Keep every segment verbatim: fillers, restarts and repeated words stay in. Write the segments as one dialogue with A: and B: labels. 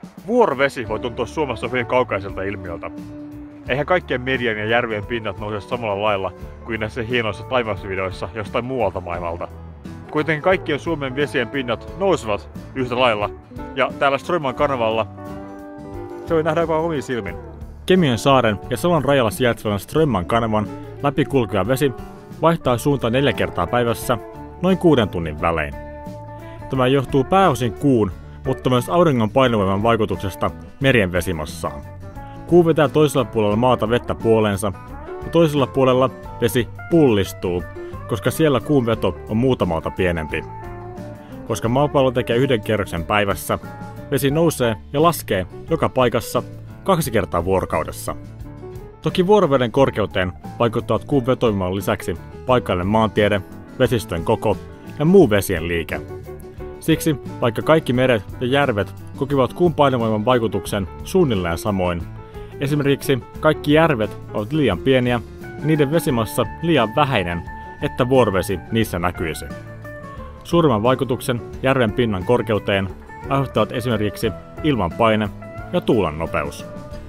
A: Vuorovesi voi tuntua Suomessa hyvin kaukaiselta ilmiöltä. Eihän kaikkien merien ja järvien pinnat nouse samalla lailla kuin näissä hienoissa taivaasvideoissa jostain muualta maailmalta. Kuitenkin kaikkien Suomen vesien pinnat nousevat yhtä lailla, ja täällä Strömman kanavalla se voi nähdä jopa omiin silmin. Kemiön saaren ja Salon rajalla sijaitsevan Strömman kanavan läpi kulkeva vesi vaihtaa suuntaa neljä kertaa päivässä noin kuuden tunnin välein. Tämä johtuu pääosin kuun, mutta myös auringon painovoiman vaikutuksesta merien vesimassaan. Kuu vetää toisella puolella maata vettä puoleensa ja toisella puolella vesi pullistuu, koska siellä kuun veto on muuta maata pienempi. Koska maapallo tekee yhden kierroksen päivässä, vesi nousee ja laskee joka paikassa kaksi kertaa vuorokaudessa. Toki vuoroveden korkeuteen vaikuttavat kuun vetovoiman lisäksi paikallinen maantiede, vesistön koko ja muu vesien liike. Siksi, vaikka kaikki meret ja järvet kokivat kuun painovoiman vaikutuksen suunnilleen samoin, esimerkiksi kaikki järvet ovat liian pieniä ja niiden vesimassa liian vähäinen, että vuorovesi niissä näkyisi. Suurimman vaikutuksen järven pinnan korkeuteen aiheuttavat esimerkiksi ilmanpaine ja tuulen nopeus.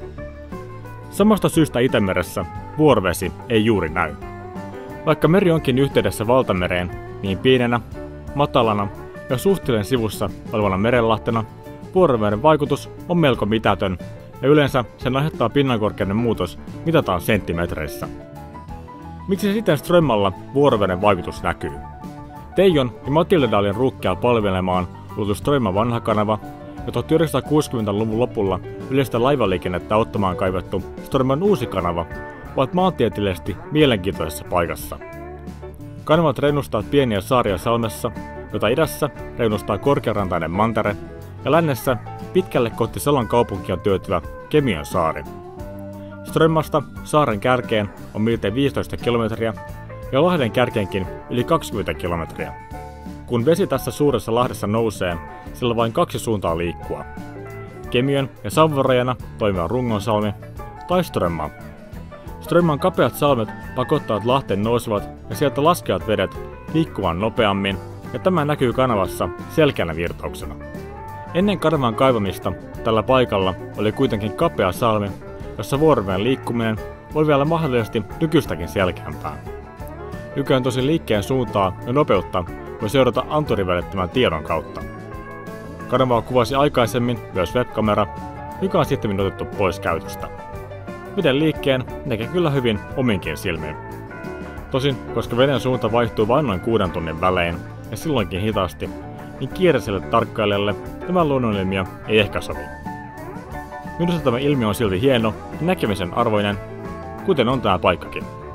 A: Samasta syystä Itämeressä vuorovesi ei juuri näy. Vaikka meri onkin yhteydessä valtamereen, niin pienenä, matalana ja suhteellisen sivussa olevana merenlahtena vuoroveden vaikutus on melko mitätön ja yleensä sen aiheuttaa pinnankorkeuden muutos mitataan senttimetreissä. Miksi sitten Strömmalla vuoroveden vaikutus näkyy? Teijon ja Matildedalin ruuhkia palvelemaan luotu Strömman vanha kanava ja tuhatyhdeksänsataakuusikymmentäluvun lopulla yleistä laivaliikennettä ottamaan kaivettu Strömman uusi kanava ovat maantieteellisesti mielenkiintoisessa paikassa. Kanavat reunustavat pieniä saaria salmessa, jota idässä reunustaa korkearantainen mantere ja lännessä pitkälle kohti Salon kaupunkia työtyvä Kemiön saari. Strömmasta saaren kärkeen on miltei viisitoista kilometriä ja lahden kärkeenkin yli kaksikymmentä kilometriä. Kun vesi tässä suuressa lahdessa nousee, sillä on vain kaksi suuntaa liikkua. Kemiön ja Sauvon rajana toimiva Rungonsalmi tai Strömma. Strömman kapeat salmet pakottavat lahteen nousevat ja sieltä laskevat vedet liikkumaan nopeammin, ja tämä näkyy kanavassa selkeänä virtauksena. Ennen kanavan kaivamista tällä paikalla oli kuitenkin kapea salmi, jossa vuoroveden liikkuminen oli vielä mahdollisesti nykyistäkin selkeämpää. Nykyään tosi liikkeen suuntaa ja nopeutta voi seurata anturin välittämän tiedon kautta. Kanavaa kuvasi aikaisemmin myös webkamera, joka on sitten otettu pois käytöstä. Miten liikkeen näkee kyllä hyvin ominkin silmiin. Tosin, koska veden suunta vaihtuu vain noin kuuden tunnin välein ja silloinkin hitaasti, niin kiireiselle tarkkailijalle tämä luonnonilmiö ei ehkä sovi. Minusta tämä ilmiö on silti hieno ja näkemisen arvoinen, kuten on tämä paikkakin.